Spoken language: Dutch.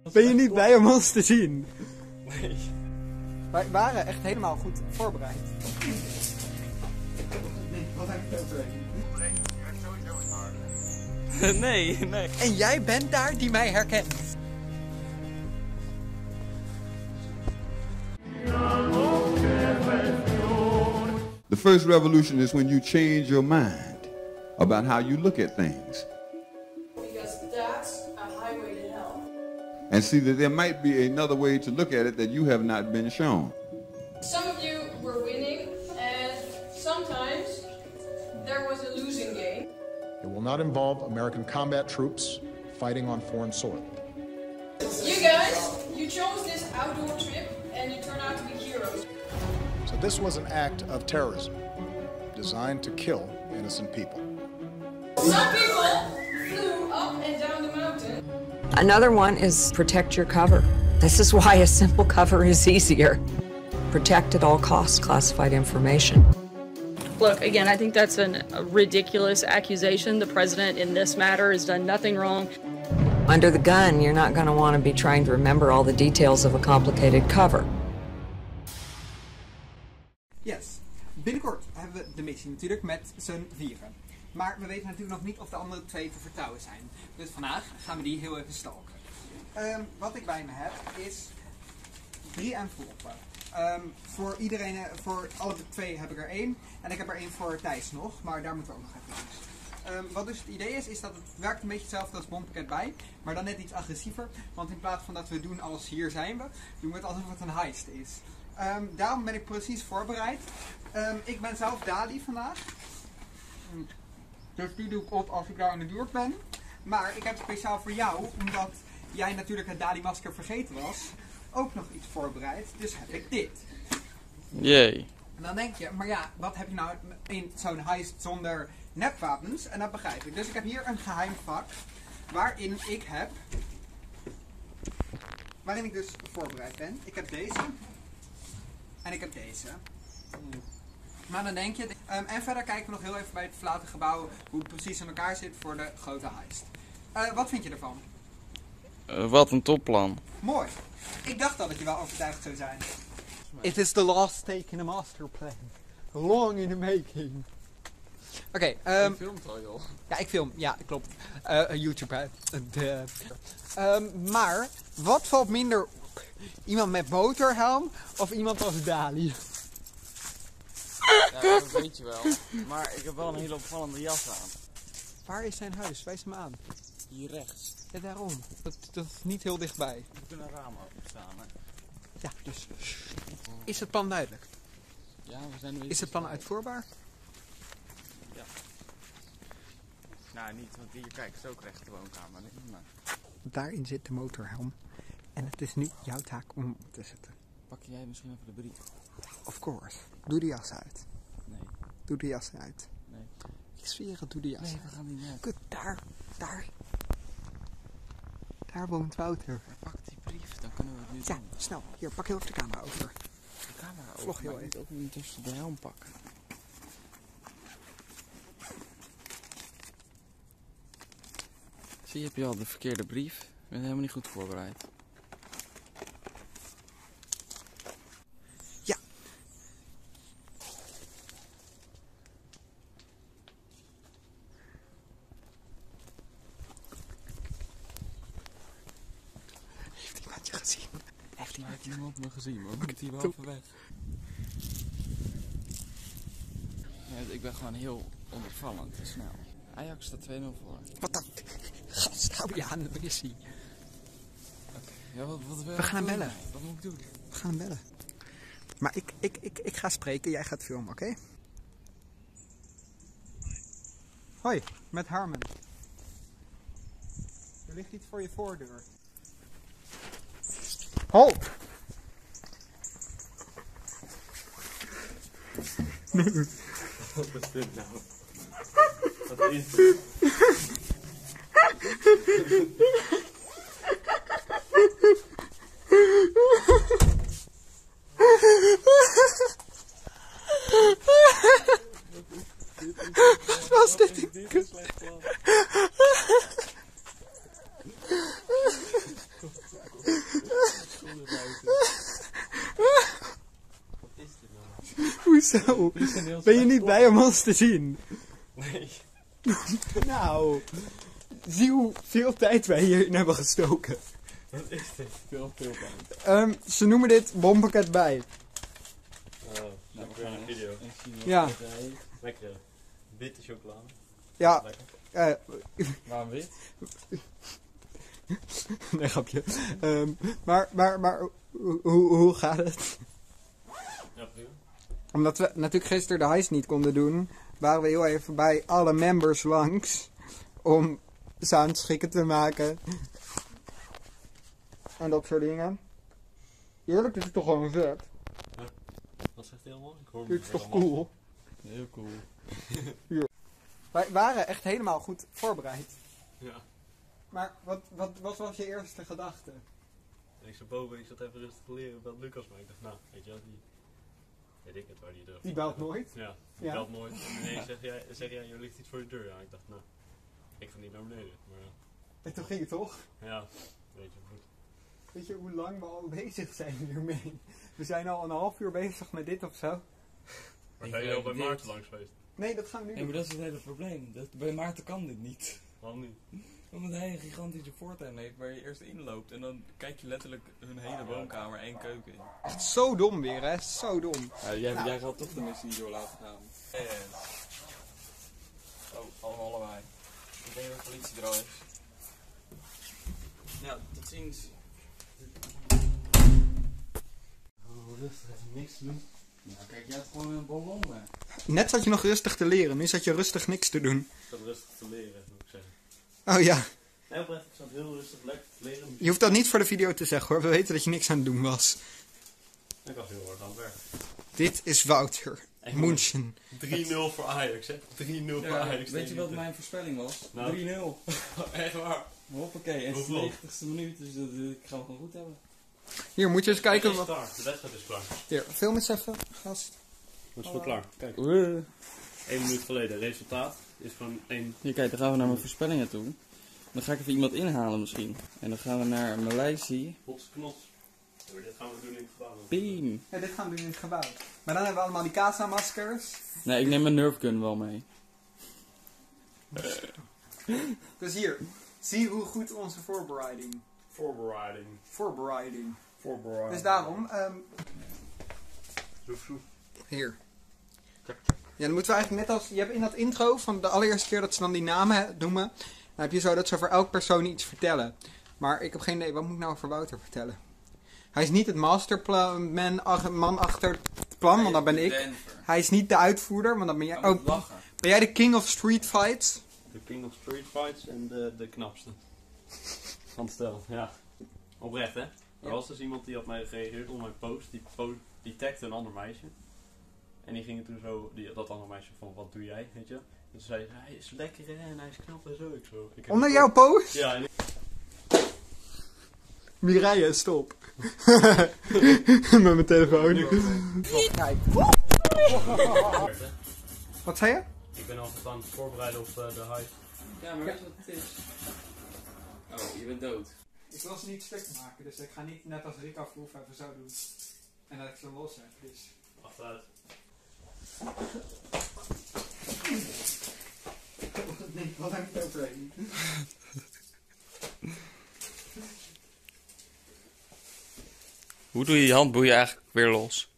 Ben je niet blij om ons te zien? Nee. Wij waren echt helemaal goed voorbereid. Wat heb je te Nee. En jij bent daar die mij herkent. The first revolution is when you change your mind about how you look at things. Because that's a highway to hell. And see that there might be another way to look at it that you have not been shown. Some of you were winning, and sometimes there was a losing game. It will not involve American combat troops fighting on foreign soil. You guys, you chose this outdoor trip, and you turned out to be heroes. So this was an act of terrorism designed to kill innocent people. Some people flew up and down the mountain. Another one is protect your cover. This is why a simple cover is easier. Protect at all costs classified information. Look, again, I think that's a ridiculous accusation. The president in this matter has done nothing wrong. Under the gun, you're not going to want to be trying to remember all the details of a complicated cover. Yes. Binnenkort hebben we de missie natuurlijk met z'n vieren. Maar we weten natuurlijk nog niet of de andere twee te vertrouwen zijn. Dus vandaag gaan we die heel even stalken. Wat ik bij me heb is 3 enveloppen. Voor iedereen, voor alle twee heb ik er 1. En ik heb er 1 voor Thijs nog, maar daar moeten we ook nog even langs. Wat dus het idee is dat het werkt een beetje hetzelfde als Bompakket bij. Maar dan net iets agressiever. Want in plaats van dat we doen als hier zijn we, doen we het alsof het een heist is. Daarom ben ik precies voorbereid. Ik ben zelf Dali vandaag. Dus die doe ik op als ik daar in de buurt ben. Maar ik heb speciaal voor jou, omdat jij natuurlijk het Dali-masker vergeten was, ook nog iets voorbereid. Dus heb ik dit. Jee. En dan denk je, maar ja, wat heb je nou in zo'n heist zonder nepwapens? En dat begrijp ik. Dus ik heb hier een geheim vak waarin ik dus voorbereid ben. Ik heb deze. En ik heb deze. Maar dan denk je... en verder kijken we nog heel even bij het verlaten gebouw hoe het precies in elkaar zit voor de grote heist. Wat vind je ervan? Wat een topplan. Mooi. Ik dacht al dat je wel overtuigd zou zijn. It is the last take in a masterplan. Long in the making. Oké. Je filmt al, joh. Ja, ik film. Ja, klopt. YouTube. Maar, wat valt minder op? Iemand met motorhelm of iemand als Dali? Ja, dat weet je wel. Maar ik heb wel een hele opvallende jas aan. Waar is zijn huis? Wijs hem aan. Hier rechts. Ja, daarom. Dat is niet heel dichtbij. We kunnen een raam openstaan, hè. Ja, dus... Is het plan duidelijk? Ja, we zijn er Is het plan uitvoerbaar? Ja. Nou, niet, want hier, kijk, is ook recht de woonkamer. Maar... Daarin zit de motorhelm. En het is nu jouw taak om op te zetten. Pak jij misschien even de brief? Of course. Doe de jas uit. Nee. Doe de jas uit. Nee. Ik zweer het, doe de jas uit. Nee, we gaan niet naar. Kut, daar woont Wouter. Pak die brief, dan kunnen we het nu Ja, doen. snel. Hier, pak heel even de camera over. De camera over, Vlog heel maar even. ook ondertussen de helm pakken. Zie je, heb je al de verkeerde brief. Je bent helemaal niet goed voorbereid. Ja. Heeft iemand je gezien? Heeft Maar iemand heeft niemand me gezien, maar moet hij wel even weg. Ja, ik ben gewoon heel onopvallend en snel. Ajax staat 2-0 voor. Wat dan? Gast, hou je aan de missie. Oké. Ja, We gaan hem bellen. Wat moet ik doen? We gaan hem bellen. Maar ik ga spreken, jij gaat filmen, oké? Hoi, met Harmen. Er ligt iets voor je voordeur. Halt! Nee. Wat is dit nou? Wat is dit? Wat was dit? Dit is slecht plan. er buiten. Wat is dit nou? Hoezo? Dit is een heel Ben je slecht niet blij om ons te zien? Nee. Nou, zie hoeveel tijd wij hierin hebben gestoken. Wat is dit? Veel tijd. Ze noemen dit bompakket bij. Nou, we gaan een video. Ja. Lekker witte chocolade. Ja. Lekker. Waarom wit? Nee, grapje. Maar hoe gaat het? Ja, prima. Omdat we natuurlijk gisteren de heist niet konden doen, waren we heel even bij alle members langs om ze aan het schikken te maken. En dat soort dingen. Eerlijk, dit is toch gewoon vet. Wat zegt hij allemaal? Ik hoor Dit is toch cool? Heel cool. Wij waren echt helemaal goed voorbereid. Ja. Maar wat was je eerste gedachte? Ik zat boven, ik zat even rustig te leren wat Lucas, maar ik dacht, nou, weet je wel, die... Weet ik het, waar die deur. Die belt nooit? Ja, die belt nooit. En ineens zeg jij, er ligt iets voor de deur. Ja, ik dacht, nou, ik ga niet naar beneden. Maar ja. En toen ging het toch? Ja, weet je, goed. Weet je hoe lang we al bezig zijn hiermee? We zijn al een half uur bezig met dit of zo. Maar zijn jullie al bij Maarten langs geweest? Nee, dat gaan we nu Nee, doen. maar dat is het hele probleem. Bij Maarten kan dit niet. Waarom niet? Omdat hij een gigantische voortuin heeft waar je eerst inloopt. En dan kijk je letterlijk hun hele woonkamer en keuken in. Echt zo dom weer, hè? Zo dom. Ja, jij gaat toch de missie niet door laten gaan. Oh, allebei. Ik denk dat de politie er al is. Ja, tot ziens. Oh, rustig, even niks te doen. Nou, kijk, jij hebt gewoon een ballon mee. Net zat je nog rustig te leren, nu zat je rustig niks te doen. Ik zat rustig te leren, moet ik zeggen. Oh ja. Nee, oprecht, ik zat heel rustig lekker te leren. Je hoeft dat niet voor de video te zeggen hoor, we weten dat je niks aan het doen was. Ik was heel hard aan het werk. Dit is Wouter. Munchen. 3-0 voor Ajax, hè? 3-0 voor Ajax. Weet je wat mijn voorspelling was? Nou. 3-0. Echt waar. Hoppakee, en het is de 90ste minuut, dus ik ga het gewoon goed hebben. Hier, moet je eens kijken wat... wat... De wedstrijd is klaar. Hier, film eens even, gast. Het is wel klaar. Kijk. 1 minuut geleden. Resultaat is gewoon 1... Hier, kijk, dan gaan we naar mijn voorspellingen toe. Dan ga ik even iemand inhalen misschien. En dan gaan we naar Maleisië. Hots knots. Dit gaan we doen in het gebouw. Beam. Ja, dit gaan we doen in het gebouw. Maar dan hebben we allemaal die Casa-maskers. Nee, ik neem mijn Nerf gun wel mee. Dus hier, zie hoe goed onze voorbereiding. Voorbereiding. Dus daarom, hier. Ja, dan moeten we eigenlijk net als, je hebt in dat intro van de allereerste keer dat ze dan die namen noemen, dan heb je zo dat ze voor elk persoon iets vertellen. Maar ik heb geen idee, wat moet ik nou over Wouter vertellen? Hij is niet het man achter het plan, want dat ben ik. Hij is niet de uitvoerder, want dat ben jij. Oh, ben jij de king of street fights? De king of street fights en de knapste. Van het stel, ja. Oprecht, hè? Er was dus iemand die had mij gereageerd op mijn post. Die tagde een ander meisje. En die ging toen zo, dat andere meisje van, wat doe jij, weet je? En toen zei ze, hij is lekker hè, en hij is knap en zo. Ik zo onder jouw post? Ja. En Mireille, stop. Met mijn telefoon. Kijk. Wat zei je? Ik ben altijd aan het voorbereiden op de heist. Ja, maar weet je wat het is? Oh, je bent dood. Ik wil ze niet stuk maken, dus ik ga niet net als Rick Afroef even zo doen. En dat ik ze los heb, dus... Achteruit. Nee, wat heb ik overheen? Hoe doe je je handboeien eigenlijk weer los?